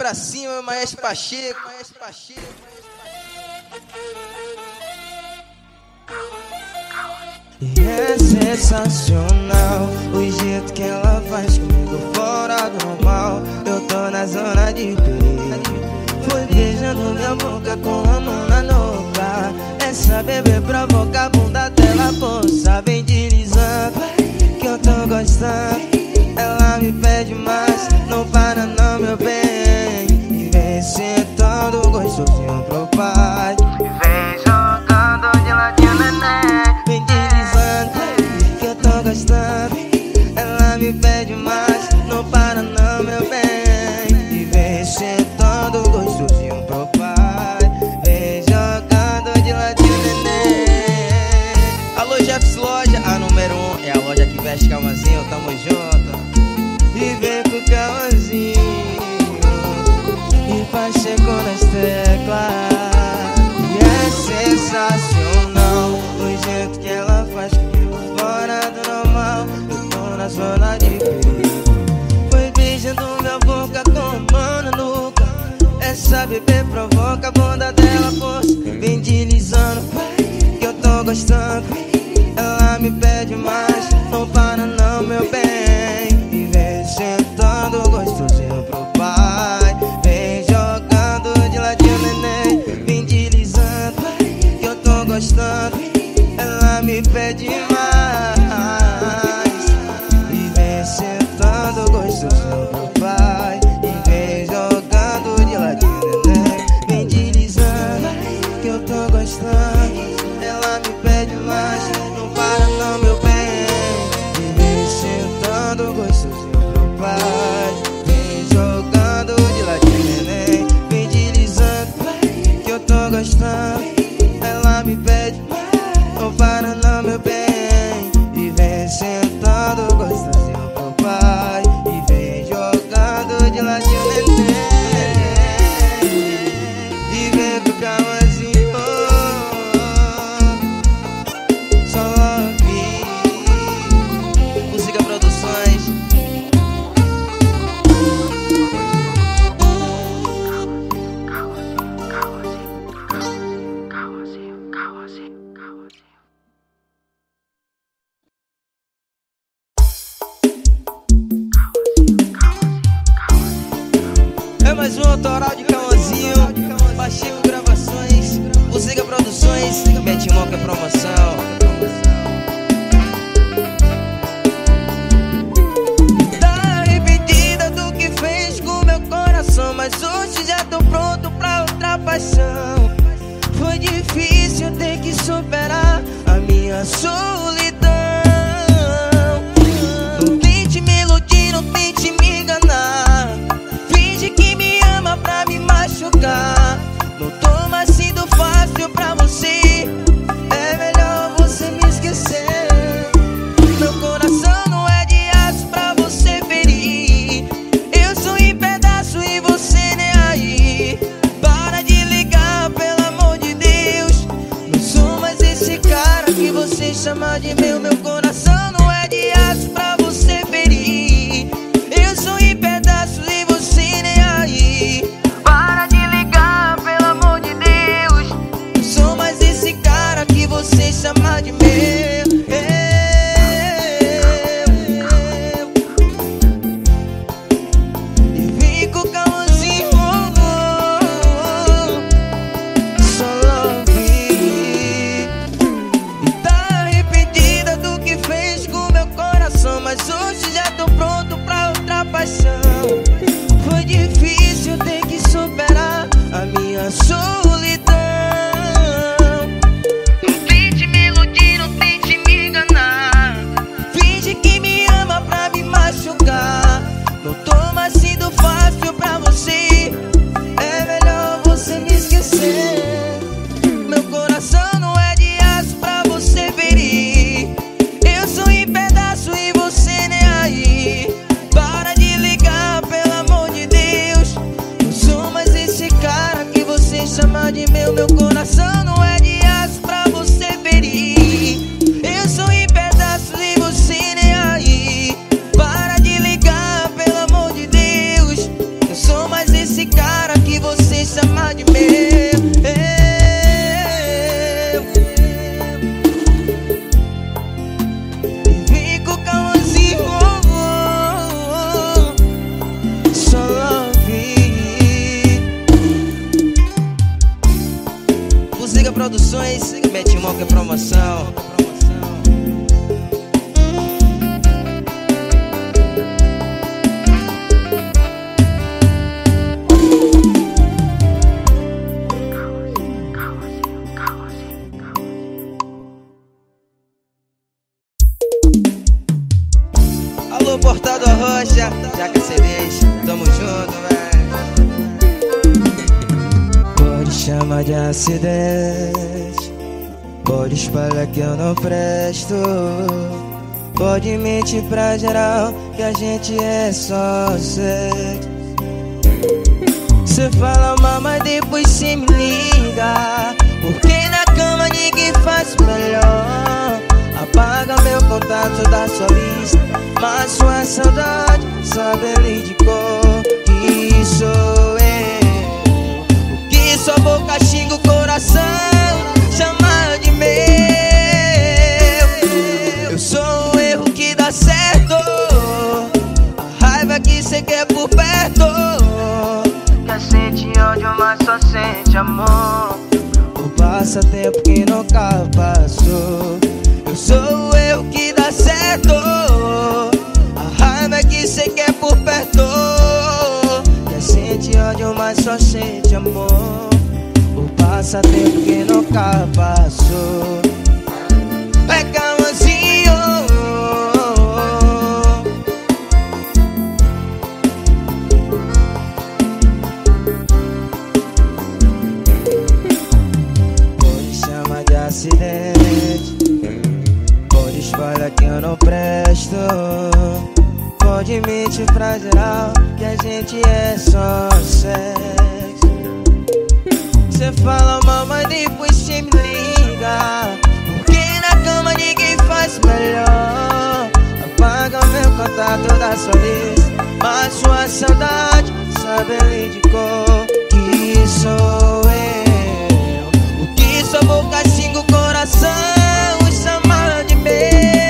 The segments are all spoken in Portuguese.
pra cima, Maestro Pacheco. E é sensacional o jeito que ela faz comigo fora do normal. Eu tô na zona de perigo. Foi beijando minha boca com a mão na nuca. Essa bebê provoca a bunda dela, poça. Vem deslizando que eu tô gostando. Ela me pede mais, não para não, meu bem. E vem sentando gostosinho pro pai. E vem jogando de ladinho, neném. Vem deslizando que eu tô gostando. Ela me pede mais, não para não, meu bem. E vem sentando gostosinho pro pai. Vem jogando de ladinho, neném. Alô, Jeffs Loja, a número 1 é a loja que veste calmazinho, tamo junto. E vem com o calmazinho e Pacheco nas teclas. E é sensacional o jeito que ela faz comigo fora do normal. Eu tô na zona de perigo. Foi beijando minha boca com a mão na nuca. Essa bebê provoca a bunda dela, força. Vem deslizando que eu tô gostando. Ela me pede mais, não para não, meu bem. E vem sentando gostosinho pro pai. Vem jogando de ladinho, neném. Vem deslizando que eu tô gostando. Ela me pede mais. E vem sentando gostosinho pro pai. E vem jogando de ladinho, neném. Vem deslizando que eu tô gostando. Ela me pede mais, não para não, meu bem. E vem sentando gostosinho pro pai. Vem jogando de ladinho, neném. Vem deslizando que eu tô gostando. Ela me pede, não para não, meu bem. E vem sentando gostosinho pro pai. E vem jogando de ladinho, neném. E vem com calmazinho. É mais um autoral de Cauãzinho, Pacheco Gravações, Buziga Produções, Mete Moca Promoção. Tá arrependida do que fez com meu coração, mas hoje já tô pronto pra outra paixão. Foi difícil ter que superar a minha solidão. Não tente me iludir, não tente me enganar. Finge que me ama pra me machucar. Não tô mais sendo fácil pra você. É melhor você me esquecer. Meu coração não é de aço pra você ferir. Eu sou em pedaço e você nem aí. Para de ligar, pelo amor de Deus. Não sou mais esse cara que você chama de meu. Meu coração não é de aço pra você ferir. Eu sou em pedaços e você nem aí. Para de ligar, pelo amor de Deus. Não sou mais esse cara que você chama de meu. E vem com calmazinho, só love. E tá arrependida do que fez com meu coração, mas hoje já tô pronto pra outra paixão. Foi difícil ter que superar a minha solidão. Não tente me iludir, não tente me enganar. Finge que me ama pra me machucar. Não tô mais sendo fácil pra você. É melhor você me esquecer. Meu coração não é de aço pra você ferir. Eu sou em pedaço e você nem aí. Para de ligar, pelo amor de Deus. Não sou mais esse cara que você chama de meu. Meu coração não é de aço pra você ferir. Eu sou em pedaços e você nem aí. Para de ligar, pelo amor de Deus. Eu sou mais esse cara Produções, Mete Moca Promoção. Alô, Portal do Arrocha, Jaca CDs, tamo junto, véi. Pode chamar de acidente, pode espalhar que eu não presto, pode mentir pra geral que a gente é só sexo. Cê fala mal, mas depois cê me liga, porque na cama ninguém faz melhor. Apaga meu contato da sua lista, mas sua saudade sabe ele de cor. Que sou eu, o que sua boca xinga o coração, chama de meu. Eu sou o erro que dá certo, a raiva que cê quer por perto. Quer sentir ódio, mas só sente amor. O passatempo que nunca passou. Eu sou o erro que dá certo, a raiva que cê quer por perto. Quer sentir ódio, mas só sente amor. O passatempo que nunca passou. É calmazinho. Pode chamar de acidente, pode espalhar que eu não presto, pode mentir pra geral que a gente é só sexo. Cê fala mal, mas depois cê me liga, porque na cama ninguém faz melhor. Apaga meu contato da sua lista, mas sua saudade sabe ele de cor. Que sou eu, o que sua boca xinga o coração, chama de meu.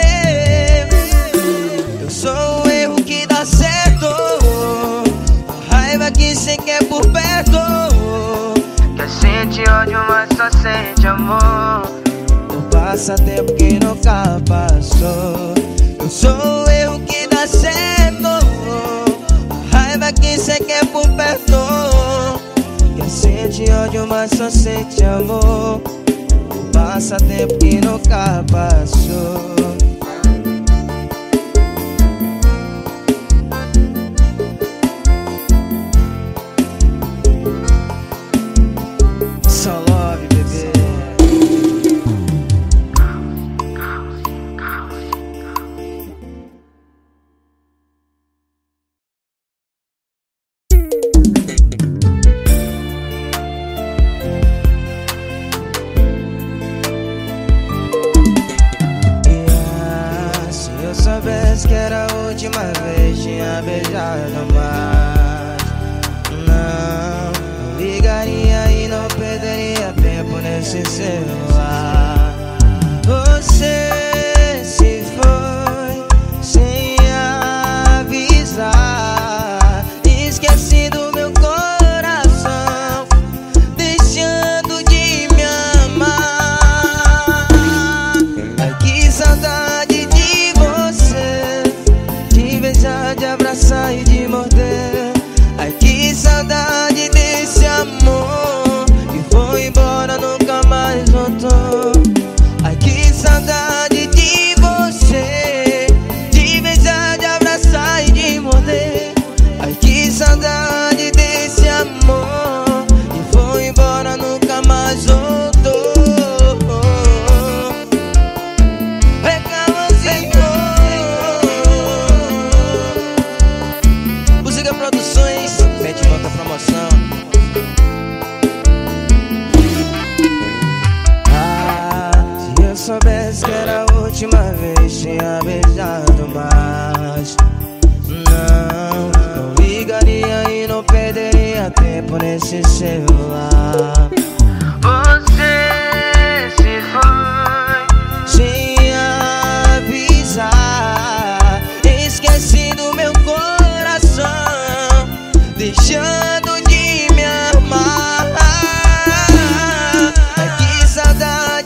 Eu sou o erro que dá certo, a raiva que cê quer por perto. Quer sentir ódio, mas só sente amor. O passatempo que nunca passou. Eu sou o erro que dá certo, a raiva que cê quer por perto. Quer sentir ódio, mas só sente amor. Passatempo que nunca passou. Só love, bebê. Soubesse que era a última vez, tinha beijado mais. Não ligaria e não perderia tempo nesse celular. Você se foi sem avisar, esquecendo meu coração, deixando de me amar. Ai, que saudade de abraçar e de morder. Ai, que saudade desse amor que foi embora, nunca mais voltou. Ai, que saudade de você, de beijar, de abraçar e de morder. Ai, que saudade desse amor que foi embora, nunca mais voltou. Produções, Mete Moca Promoção. Se eu soubesse que era a última vez, tinha beijado mais. Não ligaria e não perderia tempo nesse celular. Você se foi sem avisar, esquecendo meu coração, deixando de me amar. Ai, que saudade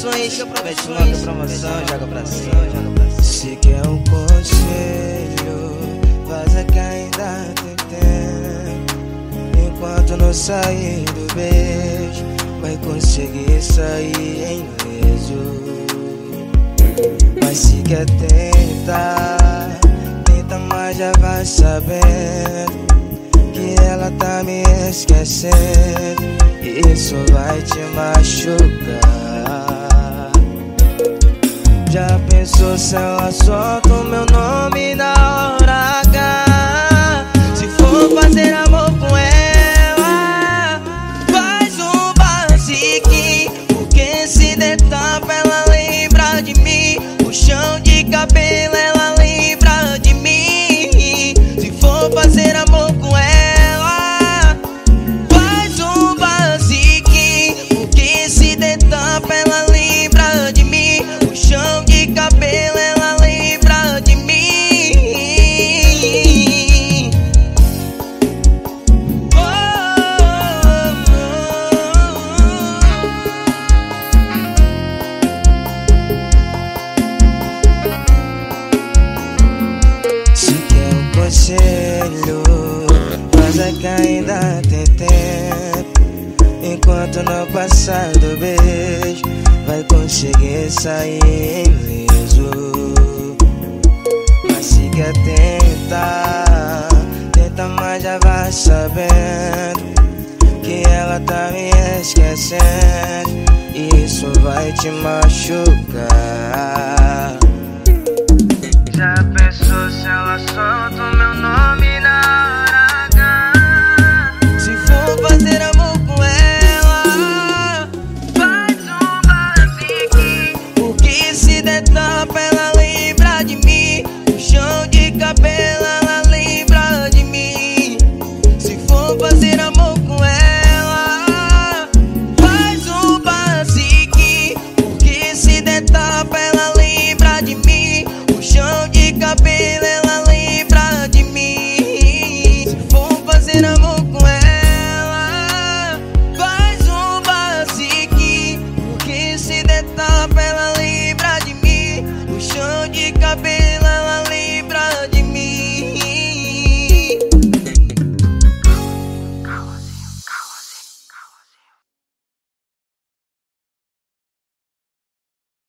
Produções, mete logo a promoção, joga pra cima. Se quer um conselho, vaza que ainda tem tempo. Enquanto não sair do beijo, vai conseguir sair ileso. Mas se quer tentar, tenta, mas já vai sabendo que ela tá me esquecendo. Isso vai te machucar. Já pensou se ela solta o meu nome na hora H? Se for fazer amor com ela, faz um basique, porque se der tapa ela lembra de mim. Puxão de cabelo ela lembra de mim. Se for fazer amor com ela, faz um basique, porque se der tapa ela lembra de mim. Puxão de cabelo ela lembra de mim. Se quer um conselho, vaza que ainda tem tempo. Enquanto não passar do beijo, vai conseguir sair ileso. Mas se quer tentar, tenta, mas já vai sabendo que ela tá me esquecendo. Isso vai te machucar. Já pensou se ela solta o meu nome na hora H? Se for fazer amor com ela, faz um basique, porque se der